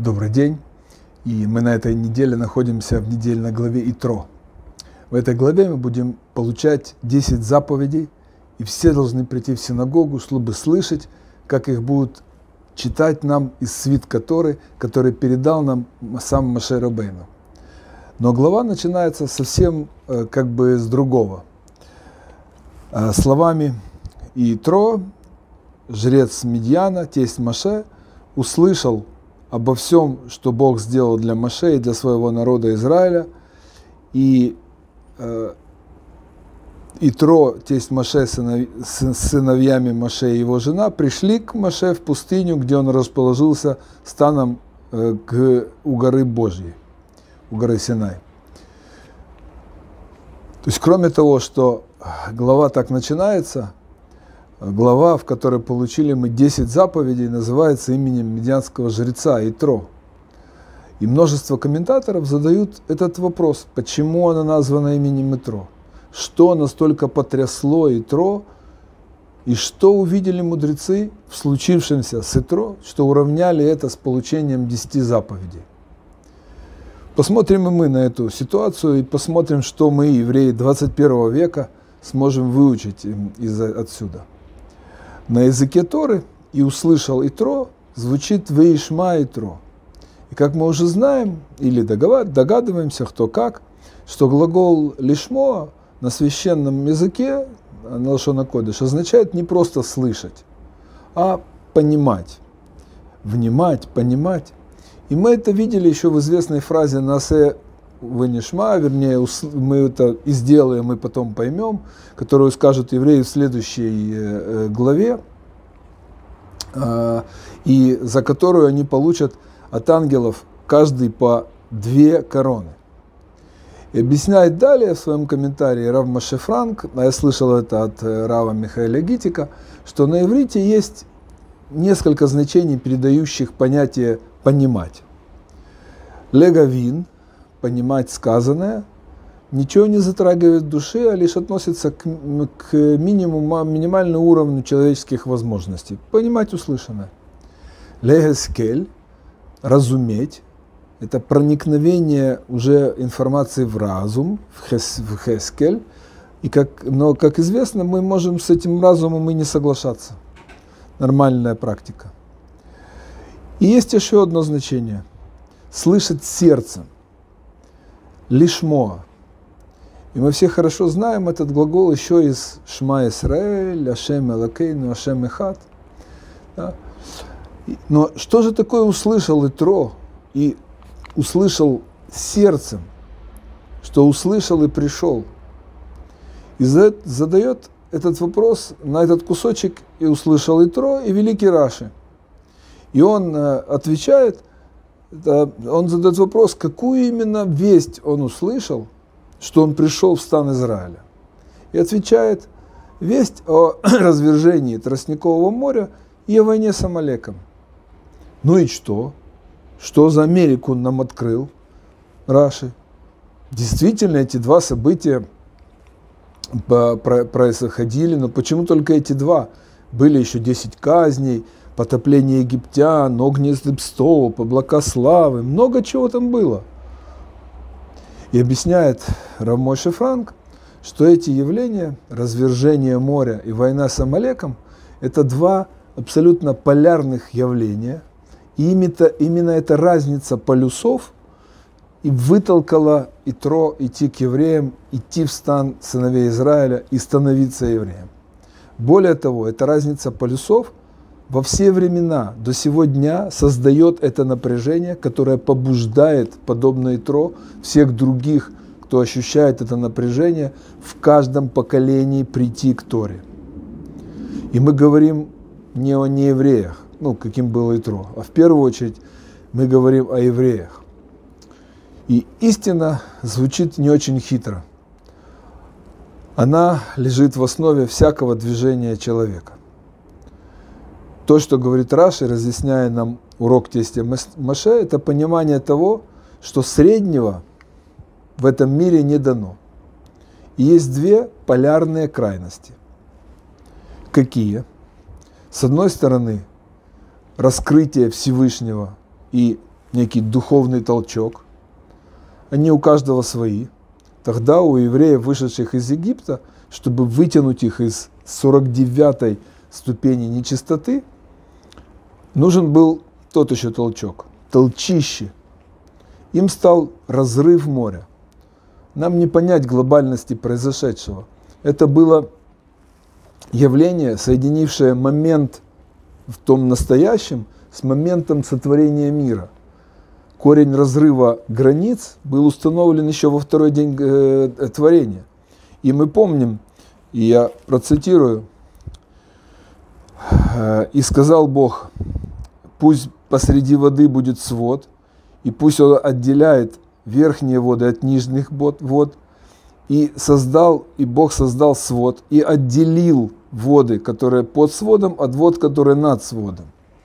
Добрый день. И мы на этой неделе находимся в недельной главе Итро. В этой главе мы будем получать 10 заповедей, и все должны прийти в синагогу, чтобы слышать, как их будут читать нам из свитка Торы, который передал нам сам Моше Рабейну. Но глава начинается совсем как бы с другого. Словами Итро, жрец Медьяна, тесть Моше, услышал обо всем, что Бог сделал для Моше и для своего народа Израиля. И Итро, тесть Моше, с сыновьями Моше и его жена, пришли к Моше в пустыню, где он расположился станом у горы Божьей, у горы Синай. То есть, кроме того, что глава так начинается, глава, в которой получили мы 10 заповедей, называется именем медианского жреца Итро. И множество комментаторов задают этот вопрос, почему она названа именем Итро, что настолько потрясло Итро, и что увидели мудрецы в случившемся с Итро, что уравняли это с получением 10 заповедей. Посмотрим и мы на эту ситуацию, и посмотрим, что мы, евреи 21 века, сможем выучить отсюда. На языке Торы «и услышал Итро» звучит «веишма Итро». И как мы уже знаем, или догадываемся, кто как, что глагол «лишмо» на священном языке, на лашон а-кодеш, означает не просто слышать, а понимать, внимать, понимать. И мы это видели еще в известной фразе «насе венишма», вернее, мы это и сделаем, и потом поймем, которую скажут евреи в следующей главе, и за которую они получат от ангелов каждый по 2 короны. И объясняет далее в своем комментарии Рав Моше Франк, а я слышал это от Рава Михаэля Гитика, что на иврите есть несколько значений, передающих понятие «понимать». Легавин, понимать сказанное, ничего не затрагивает души, а лишь относится к минимальному уровню человеческих возможностей. Понимать услышанное. Легескель, разуметь, это проникновение уже информации в разум, в хескель. Но, как известно, мы можем с этим разумом и не соглашаться. Нормальная практика. И есть еще одно значение. Слышать сердцем. Лишмо. И мы все хорошо знаем этот глагол еще из Шма Исраэль, Ашем Элокейну, Ашем Эхад. Да? Но что же такое услышал Итро и услышал сердцем, что услышал и пришел? И задает этот вопрос на этот кусочек и услышал Итро и великий Раши. И он отвечает, он задает вопрос, какую именно весть он услышал, что он пришел в стан Израиля. И отвечает, весть о развержении Тростникового моря и о войне с Амалеком. Ну и что? Что за Америку он нам открыл, Раши? Действительно, эти 2 события происходили, но почему только эти 2? Были еще 10 казней, потопление египтян, огненный столб, облака славы, много чего там было. И объясняет Рав Моше Франк, что эти явления, развержение моря и война с Амалеком, это 2 абсолютно полярных явления. И именно эта разница полюсов и вытолкала Итро идти к евреям, идти в стан сыновей Израиля и становиться евреем. Более того, эта разница полюсов во все времена до сего дня создает это напряжение, которое побуждает, подобно Итро, всех других, кто ощущает это напряжение, в каждом поколении прийти к Торе. И мы говорим не о неевреях, каким был Итро, а в первую очередь мы говорим о евреях. И истина звучит не очень хитро. Она лежит в основе всякого движения человека. То, что говорит Раши, разъясняя нам урок тестя Моше, это понимание того, что среднего в этом мире не дано. И есть 2 полярные крайности. Какие? С одной стороны, раскрытие Всевышнего и некий духовный толчок. Они у каждого свои. Тогда у евреев, вышедших из Египта, чтобы вытянуть их из 49-й ступени нечистоты, нужен был тот еще толчок, толчище. Им стал разрыв моря. Нам не понять глобальности произошедшего. Это было явление, соединившее момент в том настоящем с моментом сотворения мира. Корень разрыва границ был установлен еще во второй день творения. И мы помним, и я процитирую, «И сказал Бог, пусть посреди воды будет свод, и пусть он отделяет верхние воды от нижних вод, и Бог создал свод, и отделил воды, которые под сводом, от вод, которые над сводом».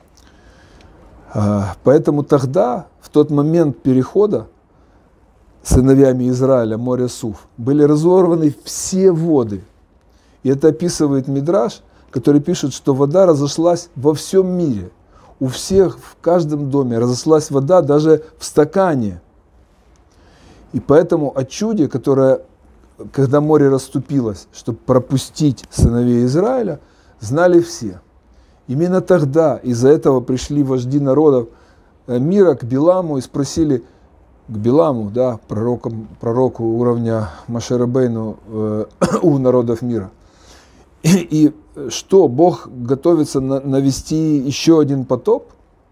Поэтому тогда, в тот момент перехода, сыновьями Израиля, моря Суф, были разорваны все воды. И это описывает Мидраш, который пишет, что вода разошлась во всем мире. У всех, в каждом доме разошлась вода даже в стакане. И поэтому о чуде, которое, когда море расступилось, чтобы пропустить сыновей Израиля, знали все. Именно тогда из-за этого пришли вожди народов мира к Биламу и спросили, к Биламу, да, пророку уровня Моше Рабейну у народов мира. И что, Бог готовится навести еще один потоп?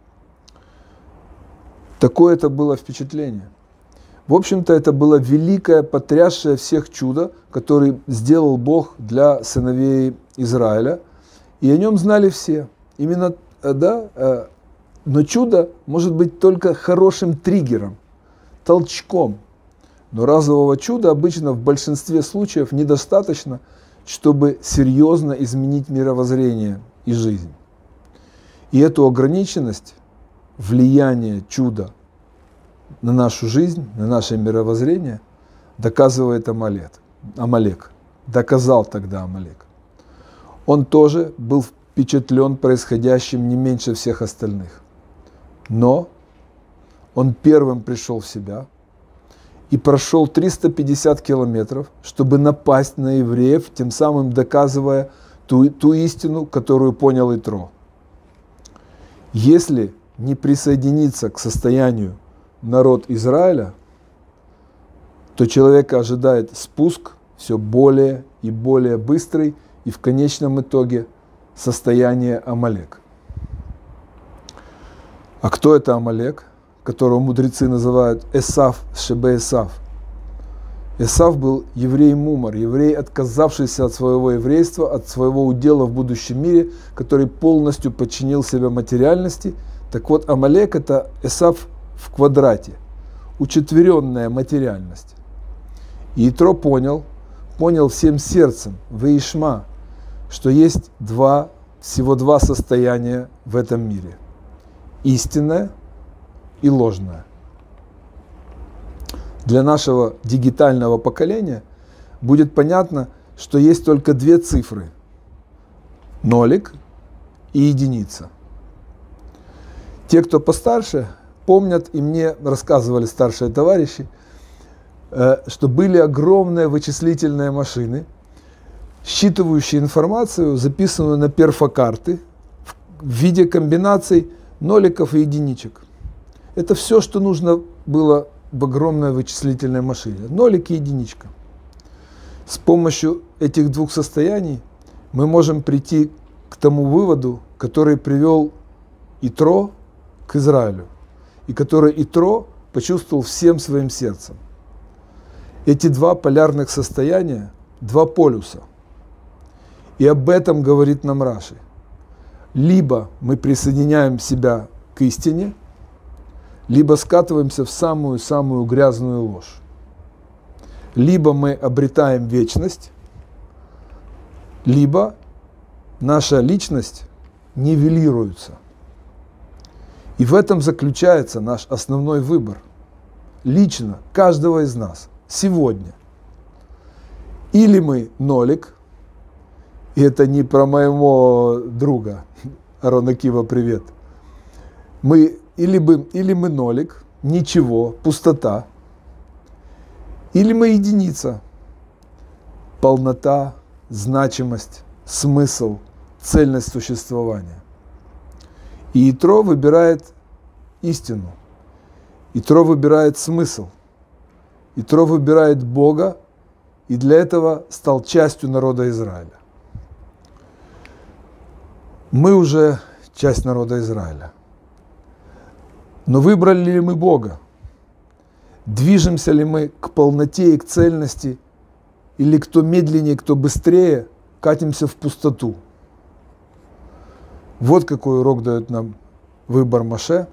Такое это было впечатление. В общем-то, это было великое, потрясшее всех чудо, которое сделал Бог для сыновей Израиля. И о нем знали все. Именно, да, но чудо может быть только хорошим триггером, толчком. Но разового чуда обычно в большинстве случаев недостаточно, чтобы серьезно изменить мировоззрение и жизнь. И эту ограниченность, влияние чуда на нашу жизнь, на наше мировоззрение, доказывает Амалек. Доказал тогда Амалек. Он тоже был впечатлен происходящим не меньше всех остальных. Но он первым пришел в себя и прошел 350 километров, чтобы напасть на евреев, тем самым доказывая ту истину, которую понял Итро. Если не присоединиться к состоянию народ Израиля, то человека ожидает спуск все более и более быстрый, и в конечном итоге состояние Амалек. А кто это Амалек, которого мудрецы называют Эсав, Шебе Эсав? Эсав был еврей-мумар, еврей, отказавшийся от своего еврейства, от своего удела в будущем мире, который полностью подчинил себя материальности. Так вот, Амалек – это Эсав в квадрате, учетверенная материальность. И Итро понял всем сердцем, Ваишма, что есть всего два состояния в этом мире. Истинное и ложное. Для нашего дигитального поколения будет понятно, что есть только две цифры – нолик и единица. Те, кто постарше, помнят, и мне рассказывали старшие товарищи, что были огромные вычислительные машины, считывающие информацию, записанную на перфокарты в виде комбинаций ноликов и единичек. Это все, что нужно было в огромной вычислительной машине. Нолик и единичка. С помощью этих двух состояний мы можем прийти к тому выводу, который привел Итро к Израилю, и который Итро почувствовал всем своим сердцем. Эти два полярных состояния, два полюса. И об этом говорит нам Раши. Либо мы присоединяем себя к истине, либо скатываемся в самую-самую грязную ложь. Либо мы обретаем вечность, либо наша личность нивелируется. И в этом заключается наш основной выбор. Лично, каждого из нас, сегодня. Или мы нолик, и это не про моего друга, Арона Кива, привет. Мы или мы нолик, ничего, пустота, или мы единица, полнота, значимость, смысл, цельность существования. И Итро выбирает истину, Итро выбирает смысл, Итро выбирает Бога, и для этого стал частью народа Израиля. Мы уже часть народа Израиля. Но выбрали ли мы Бога? Движемся ли мы к полноте и к цельности, или кто медленнее, кто быстрее, катимся в пустоту? Вот какой урок дает нам выбор Моше.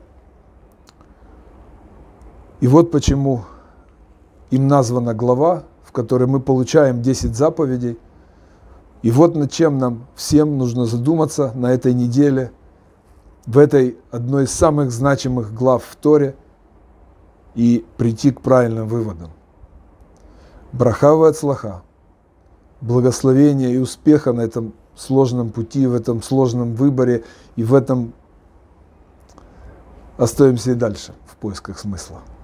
И вот почему им названа глава, в которой мы получаем 10 заповедей. И вот над чем нам всем нужно задуматься на этой неделе, в этой одной из самых значимых глав в Торе, и прийти к правильным выводам. Браха ве-ацлаха, благословения и успеха на этом сложном пути, в этом сложном выборе, и в этом остаемся и дальше в поисках смысла.